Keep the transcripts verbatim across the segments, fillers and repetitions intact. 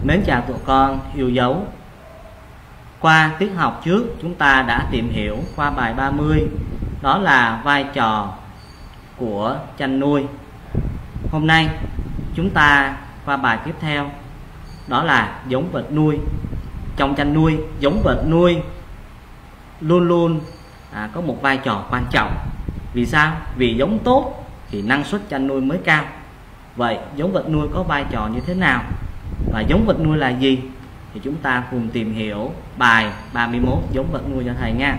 Mến chào tụi con yêu dấu. Qua tiết học trước chúng ta đã tìm hiểu qua bài ba mươi, đó là vai trò của chăn nuôi. Hôm nay chúng ta qua bài tiếp theo, đó là giống vật nuôi. Trong chăn nuôi, giống vật nuôi luôn luôn à, có một vai trò quan trọng. Vì sao? Vì giống tốt thì năng suất chăn nuôi mới cao. Vậy giống vật nuôi có vai trò như thế nào? Và giống vật nuôi là gì? Thì chúng ta cùng tìm hiểu bài ba mươi mốt giống vật nuôi cho thầy nha.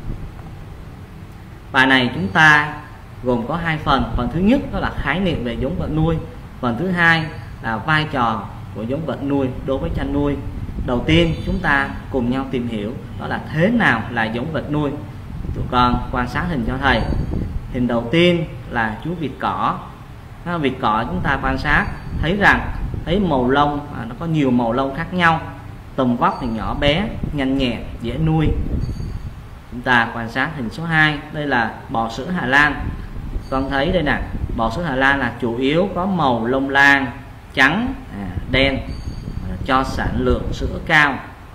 Bài này chúng ta gồm có hai phần. Phần thứ nhất đó là khái niệm về giống vật nuôi. Phần thứ hai là vai trò của giống vật nuôi đối với chăn nuôi. Đầu tiên chúng ta cùng nhau tìm hiểu đó là thế nào là giống vật nuôi. Tụi con quan sát hình cho thầy. Hình đầu tiên là chú vịt cỏ. Vịt cỏ chúng ta quan sát thấy rằng thấy màu lông à, nó có nhiều màu lông khác nhau, tầm vóc thì nhỏ bé, nhanh nhẹn, dễ nuôi. Chúng ta quan sát hình số hai, đây là bò sữa Hà Lan. Con thấy đây nè, bò sữa Hà Lan là chủ yếu có màu lông lan trắng, à, đen, à, cho sản lượng sữa cao.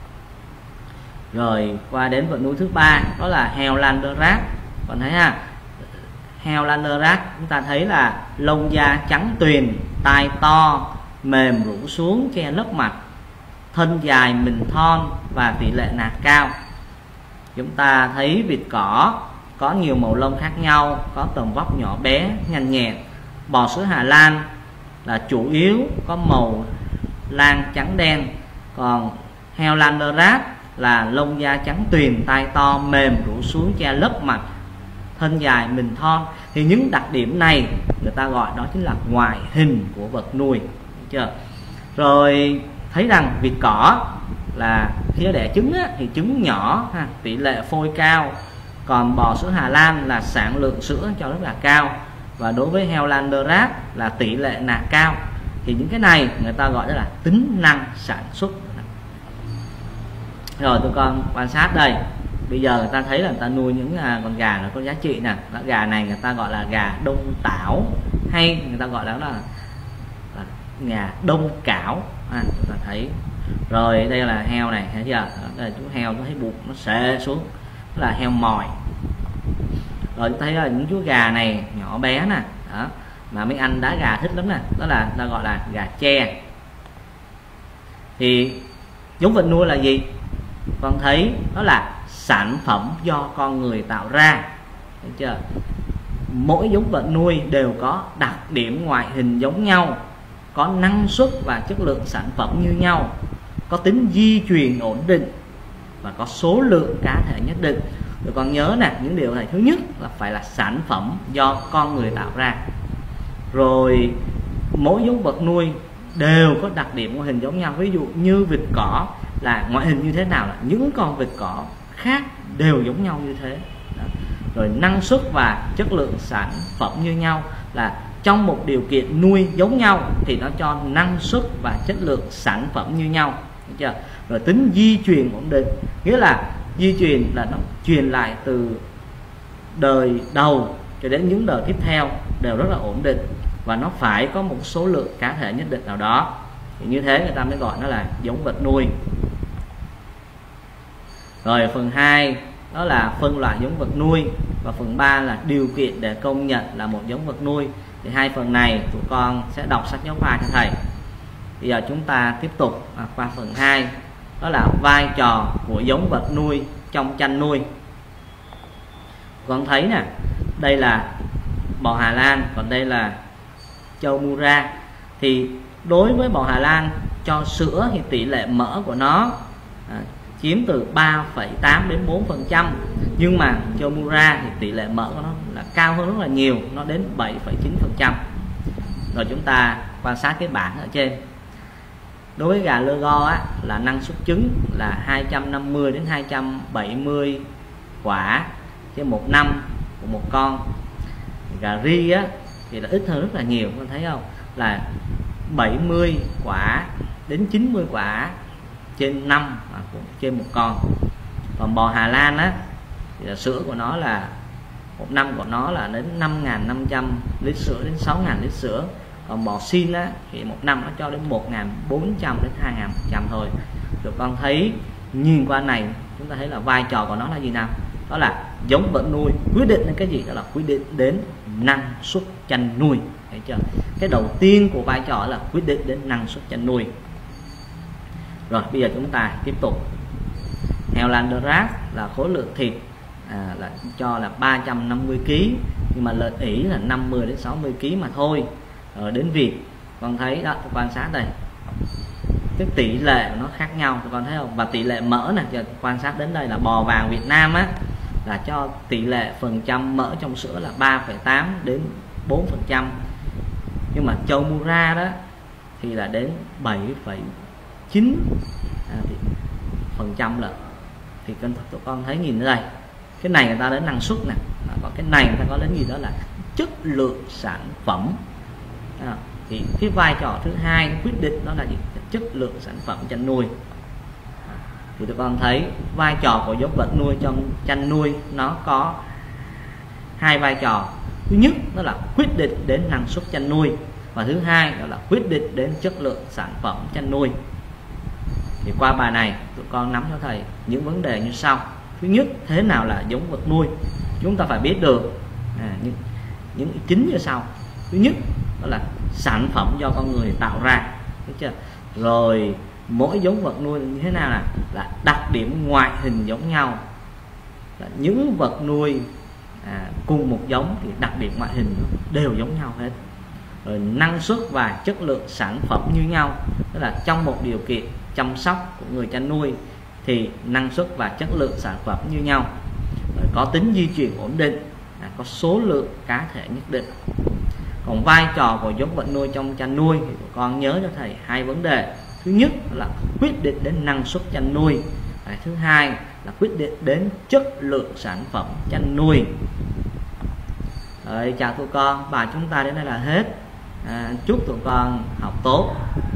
Rồi qua đến vật nuôi thứ ba, đó là heo Landerach. Con thấy ha, heo Landerach chúng ta thấy là lông da trắng tuyền, tai to, mềm rũ xuống che lấp mặt, thân dài mình thon và tỷ lệ nạc cao. Chúng ta thấy vịt cỏ có nhiều màu lông khác nhau, có tầm vóc nhỏ bé, nhanh nhẹn. Bò sữa Hà Lan là chủ yếu có màu lan trắng đen, còn heo Landerach là lông da trắng tuyền, tai to, mềm rũ xuống che lấp mặt, thân dài mình thon. Thì những đặc điểm này người ta gọi đó chính là ngoại hình của vật nuôi. Được chưa? Rồi thấy rằng vịt cỏ là khi đẻ trứng á, thì trứng nhỏ ha, tỷ lệ phôi cao. Còn bò sữa Hà Lan là sản lượng sữa cho rất là cao. Và đối với heo Landerach là tỷ lệ nạc cao. Thì những cái này người ta gọi đó là tính năng sản xuất. Rồi tụi con quan sát đây. Bây giờ người ta thấy là người ta nuôi những con gà nó có giá trị nè. Gà này người ta gọi là gà đông tảo, hay người ta gọi là, là, là gà đông cảo. À, chúng ta thấy. Rồi đây là heo này, thấy chưa? Đây là chú heo nó thấy bụng nó xệ xuống, đó là heo mòi. Rồi chúng ta thấy là những chú gà này nhỏ bé nè, đó mà mấy anh đá gà thích lắm nè, đó là ta gọi là gà tre. Thì giống vật nuôi là gì? Con thấy đó là sản phẩm do con người tạo ra. Thấy chưa? Mỗi giống vật nuôi đều có đặc điểm ngoại hình giống nhau, có năng suất và chất lượng sản phẩm như nhau, có tính di truyền ổn định và có số lượng cá thể nhất định. Tụi con nhớ nè, những điều này thứ nhất là phải là sản phẩm do con người tạo ra. Rồi mỗi giống vật nuôi đều có đặc điểm ngoại hình giống nhau. Ví dụ như vịt cỏ là ngoại hình như thế nào, là những con vịt cỏ khác đều giống nhau như thế. Đó. Rồi năng suất và chất lượng sản phẩm như nhau, là trong một điều kiện nuôi giống nhau thì nó cho năng suất và chất lượng sản phẩm như nhau. Được chưa? Rồi tính di truyền ổn định, nghĩa là di truyền là nó truyền lại từ đời đầu cho đến những đời tiếp theo đều rất là ổn định, và nó phải có một số lượng cá thể nhất định nào đó. Thì như thế người ta mới gọi nó là giống vật nuôi. Rồi phần hai đó là phân loại giống vật nuôi, và phần ba là điều kiện để công nhận là một giống vật nuôi. Thì hai phần này tụi con sẽ đọc sách giáo khoa cho thầy. Bây giờ chúng ta tiếp tục à, qua phần hai, đó là vai trò của giống vật nuôi trong chăn nuôi. Con thấy nè, đây là bò Hà Lan, còn đây là trâu Mura. Thì đối với bò Hà Lan cho sữa thì tỷ lệ mỡ của nó à, chiếm từ ba phẩy tám đến bốn phần trăm, nhưng mà trâu Mura thì tỷ lệ mỡ của nó là cao hơn rất là nhiều, nó đến bảy phẩy chín phần trăm. Rồi chúng ta quan sát cái bảng ở trên. Đối với gà Lego á, là năng suất trứng là hai trăm năm mươi đến hai trăm bảy mươi quả trên một năm của một con. Gà ri á thì là ít hơn rất là nhiều, con thấy không? Là bảy mươi quả đến chín mươi quả trên năm à, trên một con. Còn bò Hà Lan á thì là sữa của nó là một năm của nó là đến năm nghìn năm trăm lít sữa đến sáu nghìn lít sữa. còn bò Xin á, thì một năm nó cho đến một nghìn bốn trăm đến hai nghìn phần trăm thôi. Tụi con thấy nhìn qua này chúng ta thấy là vai trò của nó là gì nào? Đó là giống vật nuôi quyết định đến cái gì? Đó là quyết định đến năng suất chăn nuôi. Thấy chưa? Cái đầu tiên của vai trò là quyết định đến năng suất chăn nuôi. Rồi bây giờ chúng ta tiếp tục. Heo Landrace là khối lượng thịt à, là cho là ba trăm năm mươi ki lô gam, nhưng mà lợn Ý là năm mươi đến sáu mươi ki lô gam mà thôi. Rồi đến vịt con thấy đó, tôi quan sát đây, cái tỷ lệ nó khác nhau, tụi con thấy không? Và tỷ lệ mỡ này, giờ quan sát đến đây là bò vàng Việt Nam á, là cho tỷ lệ phần trăm mỡ trong sữa là ba phẩy tám đến bốn phần trăm, nhưng mà trâu Mura đó thì là đến bảy phẩy chín à, phần trăm lận. Thì tụi con thấy nhìn ở đây, cái này người ta đến năng suất nè, còn cái này người ta có đến gì đó là chất lượng sản phẩm. À, thì cái vai trò thứ hai quyết định đó là gì? Chất lượng sản phẩm chăn nuôi. À, thì tụi con thấy vai trò của giống vật nuôi trong chăn nuôi nó có hai vai trò. Thứ nhất đó là quyết định đến năng suất chăn nuôi, và thứ hai đó là quyết định đến chất lượng sản phẩm chăn nuôi. Thì qua bài này tụi con nắm cho thầy những vấn đề như sau. Thứ nhất, thế nào là giống vật nuôi? Chúng ta phải biết được à, những, những chính như sau. Thứ nhất đó là sản phẩm do con người tạo ra, được chưa? Rồi mỗi giống vật nuôi như thế nào, là là đặc điểm ngoại hình giống nhau. Là những vật nuôi à, cùng một giống thì đặc điểm ngoại hình đều giống nhau hết. Rồi năng suất và chất lượng sản phẩm như nhau, tức là trong một điều kiện chăm sóc của người chăn nuôi thì năng suất và chất lượng sản phẩm như nhau. Rồi có tính di chuyển ổn định, à, có số lượng cá thể nhất định. Còn vai trò của giống vật nuôi trong chăn nuôi thì tụi con nhớ cho thầy hai vấn đề. Thứ nhất là quyết định đến năng suất chăn nuôi, và thứ hai là quyết định đến chất lượng sản phẩm chăn nuôi. Rồi, chào tụi con, bài chúng ta đến đây là hết. À, chúc tụi con học tốt.